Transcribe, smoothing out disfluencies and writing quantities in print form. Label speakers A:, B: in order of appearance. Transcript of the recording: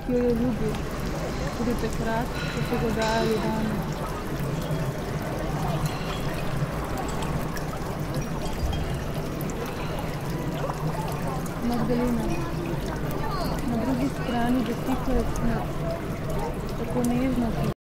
A: ki jo je ljubil, tudi takrat, ko so ga dajali danes. Magdalena. Na drugi strani dotika je smrt, tako nežno.